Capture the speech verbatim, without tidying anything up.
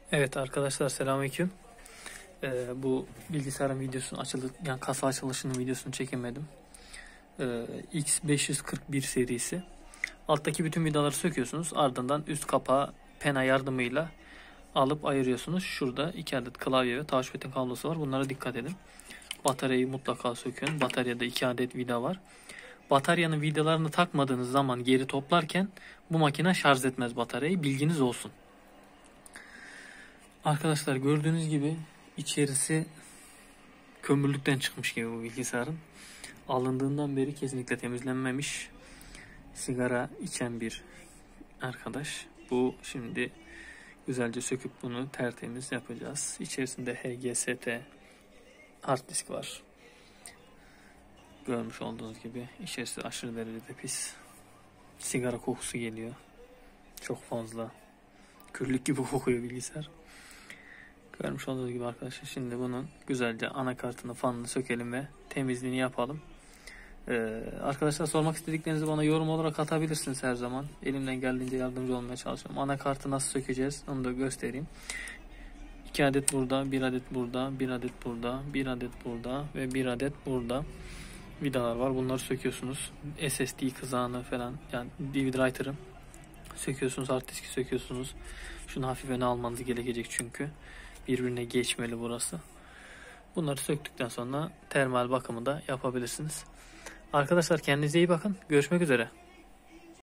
Evet arkadaşlar, selamünaleyküm. Ee, bu bilgisayarın videosunu açıldı, yani kasa açılışının videosunu çekemedim. Ee, X beş yüz kırk bir serisi. Alttaki bütün vidaları söküyorsunuz. Ardından üst kapağı pena yardımıyla alıp ayırıyorsunuz. Şurada iki adet klavye ve touchpad'in kablosu var. Bunlara dikkat edin. Bataryayı mutlaka sökün. Bataryada iki adet vida var. Bataryanın vidalarını takmadığınız zaman geri toplarken bu makine şarj etmez bataryayı. Bilginiz olsun. Arkadaşlar, gördüğünüz gibi içerisi kömürlükten çıkmış gibi bu bilgisayarın. Alındığından beri kesinlikle temizlenmemiş. Sigara içen bir arkadaş. Bu şimdi güzelce söküp bunu tertemiz yapacağız. İçerisinde H G S T hard disk var. Görmüş olduğunuz gibi içerisi aşırı derecede pis. Sigara kokusu geliyor. Çok fazla. Kürlük gibi kokuyor bilgisayar. Görmüş olduğunuz gibi arkadaşlar, şimdi bunun güzelce anakartını, fanını sökelim ve temizliğini yapalım. Ee, arkadaşlar, sormak istediklerinizi bana yorum olarak atabilirsiniz her zaman. Elimden geldiğince yardımcı olmaya çalışıyorum. Anakartı nasıl sökeceğiz onu da göstereyim. iki adet burada, bir adet burada, bir adet burada, bir adet burada ve bir adet burada vidalar var. Bunları söküyorsunuz. S S D kızağını falan, yani D V D writer'ı söküyorsunuz, hard diski söküyorsunuz. Şunu hafif öne almanız gerekecek çünkü birbirine geçmeli burası. Bunları söktükten sonra termal bakımı da yapabilirsiniz. Arkadaşlar, kendinize iyi bakın. Görüşmek üzere.